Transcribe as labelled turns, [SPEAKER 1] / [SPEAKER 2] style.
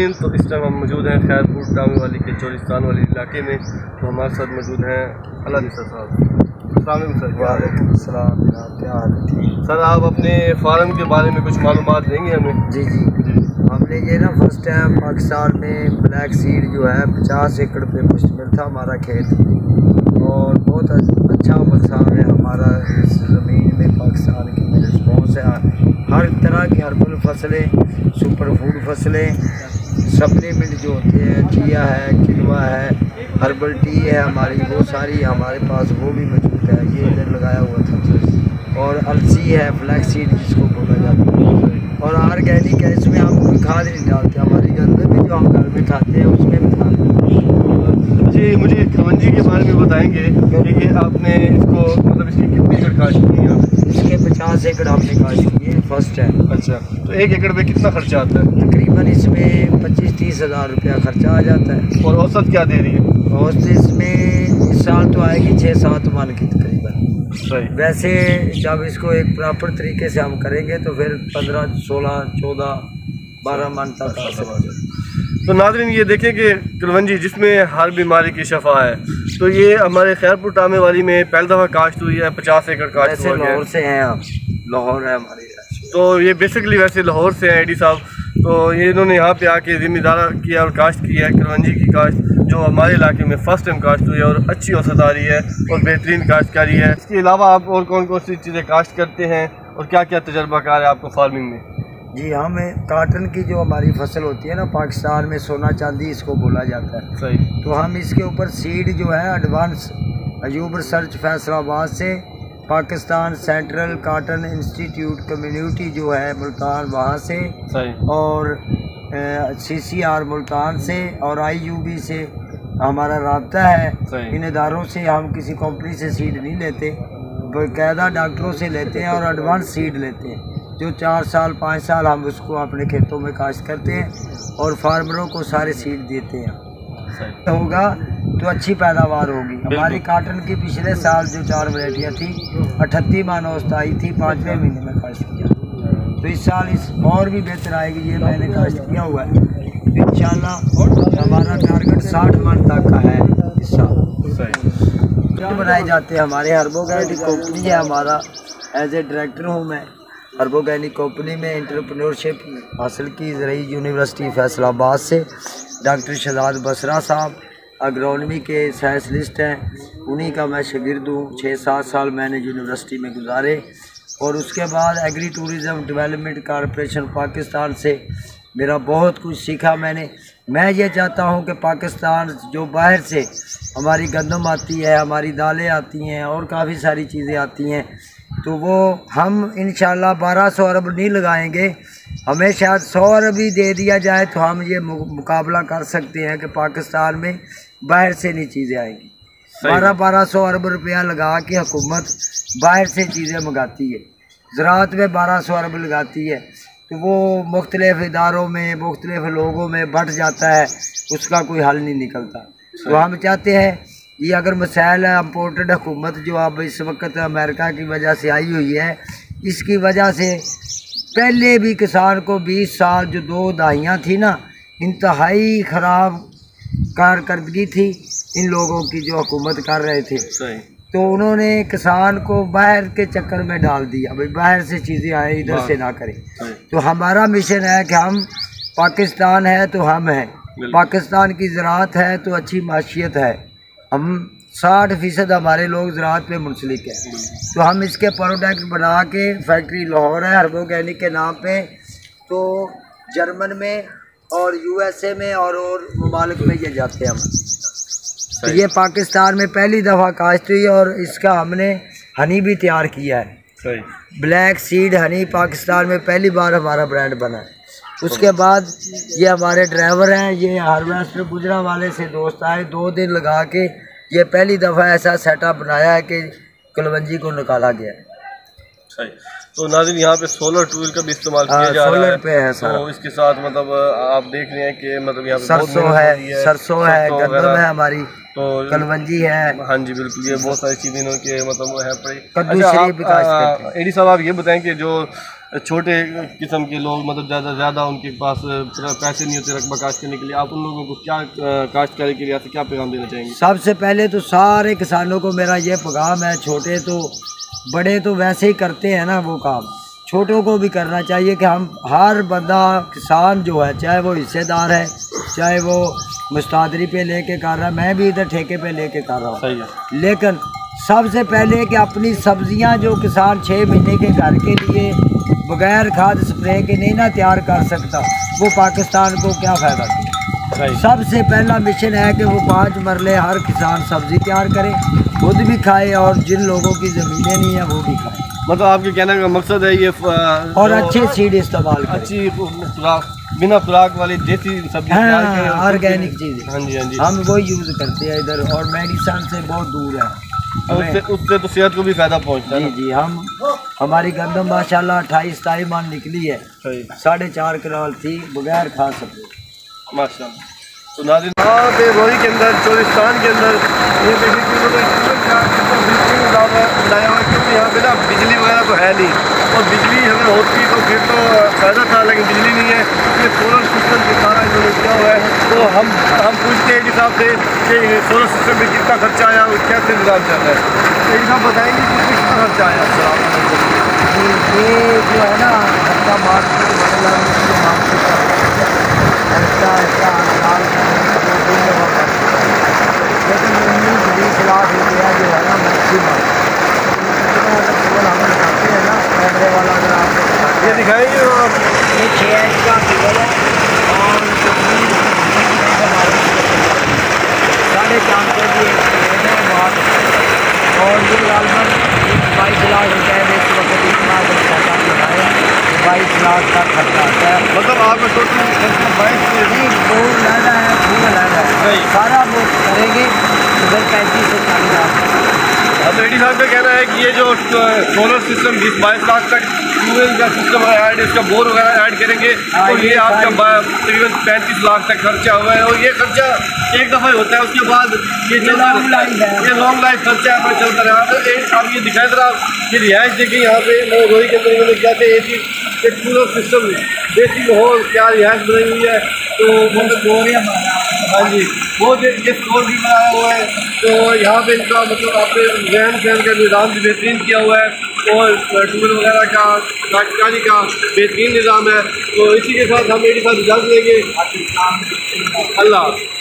[SPEAKER 1] नाज़रीन, तो इस टाइम हम मौजूद हैं खैरपुर टामे वाली के चोरिस्तान वाली इलाके में। तो हमारे साथ मौजूद हैं अला निसा साहब।
[SPEAKER 2] वालेकुम सलाम, क्या हाल है?
[SPEAKER 1] सर, आप अपने फार्म के बारे में कुछ मालूमात देंगे हमें?
[SPEAKER 2] जी हमने ये ना फर्स्ट टाइम पाकिस्तान में ब्लैक सीड जो है 50 एकड़ पे मुश्तमिल था हमारा खेत, और बहुत अच्छा मकसाद है हमारा इस ज़मीन में। पाकिस्तान की रिस्पॉन्स है, हर तरह की हर्बल फसलें, सुपर फूड फसलें, सप्लीमेंट जो होते हैं, चिया है, किनवा है, हर्बल टी है हमारी, वो सारी हमारे पास वो भी मौजूद है। ये इधर लगाया हुआ था। और अलसी है, फ्लैक्स सीड जिसको बोला जाता है, और ऑर्गेनिक है। इसमें हम कोई खाद नहीं डालते, हमारी गंदे भी जो हम घर में खाते हैं उसमें भी खाद।
[SPEAKER 1] जी, मुझे कलवंजी के बारे में बताएंगे कि आपने इसको मतलब इसकी कितनी एकड़ काश्त की है?
[SPEAKER 2] इसके 50 एकड़ हमने काश्त की है फर्स्ट टाइम।
[SPEAKER 1] अच्छा, तो 1 एकड़ में कितना खर्चा आता है?
[SPEAKER 2] तकरीबन इसमें 25-30 हज़ार रुपया खर्चा आ जाता है।
[SPEAKER 1] और औसत क्या दे रही है?
[SPEAKER 2] औसत इसमें इस साल तो आएगी 6-7 मन की तकरीबन।
[SPEAKER 1] सही।
[SPEAKER 2] वैसे जब इसको एक प्रॉपर तरीके से हम करेंगे तो फिर 15, 16, 14, 12 मन तक हासिल हो जाए।
[SPEAKER 1] तो नाज़रीन, ये देखें कि कलवंजी जिसमें हर बीमारी की शफा है, तो ये हमारे खैरपुर टामे वाली में पहली दफ़ा काश्त हुई है। 50 एकड़ काश्त हुआ है।
[SPEAKER 2] लाहौर से हैं हम, लाहौर है हमारे।
[SPEAKER 1] तो ये बेसिकली वैसे लाहौर से हैं एडी साहब। तो ये इन्होंने यहाँ पे आके ज़िम्मेदारा किया और काश्त की है कलवंजी की काश्त, जो हमारे इलाके में फ़र्स्ट टाइम काश्त हुई है और अच्छी औसत आ रही है और बेहतरीन काश्तकारी है। इसके अलावा आप और कौन कौन सी चीज़ें काश्त करते हैं और क्या क्या तजर्बाकार है आपको फार्मिंग में?
[SPEAKER 2] जी, हमें काटन की जो हमारी फसल होती है ना, पाकिस्तान में सोना चांदी इसको बोला जाता है।
[SPEAKER 1] सही।
[SPEAKER 2] तो हम इसके ऊपर सीड जो है एडवांस अयूब रिसर्च फैसलाबाद से, Pakistan central cotton institute community जो है मुल्तान, वहाँ से,
[SPEAKER 1] सही, और
[SPEAKER 2] CCR मुल्तान से और IUB से हमारा राब्ता है। इन इदारों से हम किसी कंपनी से सीड नहीं लेते, बाकायदा डॉक्टरों से लेते हैं और एडवांस सीड लेते हैं, जो 4 साल 5 साल हम उसको अपने खेतों में काश्त करते हैं और फार्मरों को सारे सीड देते हैं। होगा तो अच्छी पैदावार होगी। हमारी काटन की पिछले साल जो 4 वैरायटियाँ थी 38 मन औसत आई थी, 5वें महीने में काश्त किया। तो इस साल इस और भी बेहतर आएगी, ये मैंने काश्त किया हुआ है। तो इंशाल्लाह हमारा टारगेट 60 मन तक का है इस साल। बनाए जाते हैं हमारे हर्बोगैनिक कंपनी है हमारा, एज ए डायरेक्टर हूँ मैं। हर्बोगैनिक कंपनी में एंटरप्रेन्योरशिप हासिल की ज़राई यूनिवर्सिटी फैसलाबाद से। डॉक्टर शहजाद बसरा साहब एग्रोनॉमी के साइंटिस्ट हैं, उन्हीं का मैं शागिर्द हूँ। 6-7 साल मैंने यूनिवर्सिटी में गुजारे, और उसके बाद agri tourism development corporation Pakistan से मेरा बहुत कुछ सीखा मैंने। मैं ये चाहता हूँ कि पाकिस्तान जो बाहर से हमारी गंदम आती है, हमारी दालें आती हैं और काफ़ी सारी चीज़ें आती हैं, तो वो हम इंशाल्लाह 1200 अरब नहीं लगाएंगे, हमें शायद 100 अरब ही दे दिया जाए तो हम ये मुकाबला कर सकते हैं कि पाकिस्तान में बाहर से नहीं चीज़ें आएंगी। 1200 अरब रुपया लगा के हुकूमत बाहर से चीज़ें मंगाती है, ज़राअत में 1200 अरब लगाती है, तो वो मुख्तलिफ़ इदारों में मुख्तलिफ़ लोगों में बढ़ जाता है, उसका कोई हल नहीं निकलता। तो हम चाहते हैं ये अगर मसाइल है इम्पोर्टेड हुकूमत जो अब इस वक्त अमेरिका की वजह से आई हुई है, इसकी वजह से पहले भी किसान को 20 साल जो 2 दहाइयाँ थी ना, इंतहाई ख़राब कारकर्दगी थी इन लोगों की जो हुकूमत कर रहे थे। तो उन्होंने किसान को बाहर के चक्कर में डाल दिया, भाई बाहर से चीज़ें आए, इधर से ना करें। तो हमारा मिशन है कि हम पाकिस्तान है तो हम हैं, पाकिस्तान की ज़राअत है तो अच्छी माशियत है, हम 60% हमारे लोग ज़राअत पे मुंसलिक है। तो हम इसके प्रोडक्ट बना के, फैक्ट्री लाहौर है हर्बोगैनिक के नाम पे, तो जर्मन में और USA में और ममालिक में ये जाते हैं हम। तो ये पाकिस्तान में पहली दफ़ा काश्त हुई और इसका हमने हनी भी तैयार किया है। ब्लैक सीड हनी पाकिस्तान में पहली बार हमारा ब्रांड बना है। उसके बाद ये हमारे ड्राइवर हैं, ये हार्वेस्टर गुजरांवाले से दोस्त आए, 2 दिन लगा के ये पहली दफ़ा ऐसा सेटअप बनाया है कि कलवंजी को निकाला गया है।
[SPEAKER 1] तो नाज़रीन, यहाँ पे सोलर टूल का भी इस्तेमाल किया जा रहा है।
[SPEAKER 2] पे है सारा।
[SPEAKER 1] तो इसके साथ मतलब आप देख रहे हैं कि मतलब यहाँ पे
[SPEAKER 2] सरसों है, गंदम है हमारी, तो कलवंजी है।
[SPEAKER 1] हाँ जी बिल्कुल, ये बहुत सारी चीज़ें इन्होंने मतलब है पड़ी।
[SPEAKER 2] एडी साहब, आप
[SPEAKER 1] ये बताएं कि जो छोटे किस्म के लोग, मतलब ज़्यादा उनके पास पैसे नहीं होते रकबा काश्त करने के लिए, आप उन लोगों को क्या काश्तकारी के लिए क्या पैगाम देना चाहेंगे? सबसे
[SPEAKER 2] पहले तो सारे किसानों को मेरा ये पैगाम है, छोटे तो बड़े तो वैसे ही करते हैं ना वो काम, छोटों को भी करना चाहिए कि हम हर बंदा किसान जो है, चाहे वो हिस्सेदार है, चाहे वो मुस्तादरी पे लेके कर रहा है, मैं भी इधर ठेके पे लेके कर रहा हूँ। सही है। लेकिन सबसे पहले कि अपनी सब्जियां जो किसान 6 महीने के घर के लिए बगैर खाद स्प्रे के नहीं ना तैयार कर सकता, वो पाकिस्तान को क्या फ़ायदा। सबसे पहला मिशन है कि वो 5 मरले हर किसान सब्ज़ी तैयार करे, खुद भी खाए और जिन लोगों की ज़मीनें नहीं है वो भी खाए।
[SPEAKER 1] मतलब आपके कहने का मकसद है ये
[SPEAKER 2] और अच्छे सीड इस्तेमाल करें,
[SPEAKER 1] अच्छी बिना खुराक वाली देसी सब्जी,
[SPEAKER 2] ऑर्गेनिक चीज़।
[SPEAKER 1] हाँ जी, हाँ जी,
[SPEAKER 2] हम वो यूज़ करते हैं इधर, और मेडिसिन से बहुत दूर है,
[SPEAKER 1] उससे तो सेहत को भी फायदा पहुँचता है।
[SPEAKER 2] जी, हमारी गंदम माशाल्लाह 28-27 मन निकली है, 4.5 किलो थी बगैर खा सके
[SPEAKER 1] माशाल्लाह। तो नाज़रीन, यहाँ पे रोही के अंदर, चोरिस्तान के अंदर ये देखिए लाया हुआ, क्योंकि यहाँ पे ना बिजली वगैरह तो है नहीं, और बिजली अगर होती तो फिर तो फ़ायदा था, लेकिन बिजली नहीं है। ये सोलर सिस्टम के सारा इन्होंने किया हुआ है। तो हम पूछते हैं हिसाब से कि सोलर सिस्टम में कितना खर्चा आया और कैसे निजाम चल रहा है, तो एक साहब बताएंगे कि कितना खर्चा आया?
[SPEAKER 2] ये जो है ना खर्चा मार्केट लेकिन 19-20 लाख रुपया जो है ना मैक्सिमम, हम लगाते हैं ना कैमरे वाला, अगर आप
[SPEAKER 1] ये दिखाएंगे,
[SPEAKER 2] ये 6 इंच का केबल है और 450 की बात, और ये लगभग 22 लाख रुपये इस वक्त इतना लगाया, 22 लाख का खर्चा आता है।
[SPEAKER 1] मतलब आपका टोटल खर्चा 22
[SPEAKER 2] नहीं, बोर्ड लगा है, पूरा लगा है, सारा वो करेंगे उधर 35 से 40 लाख।
[SPEAKER 1] तो एडी साहब का कहना है कि ये जो सोलर सिस्टम 22 लाख तक ट्यूबवेल का सिस्टम है ऐड, इसका बोर वगैरह ऐड करेंगे तो ये आपका तकरीबन 35 लाख तक खर्चा हुआ है, और ये खर्चा एक दफ़ा होता है, उसके बाद ये चलता रहता है, ये लॉन्ग लाइफ खर्चा है, अपना चलता रहा। तो एक आप ये दिखाए जरा, ये रिहाइश देखिए यहाँ पे रोही के अंदर इन्होंने क्या थे, एक कूलर सिस्टम देसी माहौल क्या रिहाइश बनाई हुई है, तो वो हाँ जी, वो ये स्टोर भी बनाया हुआ है। तो यहाँ पे इनका मतलब आपने रहन सहन का निज़ाम भी बेहतरीन किया हुआ है, और ट्यूबवेल वगैरह का काश्तकारी का बेहतरीन निज़ाम है। तो इसी के साथ हम मेरी साथ इजाज़त लेंगे। अल्लाह।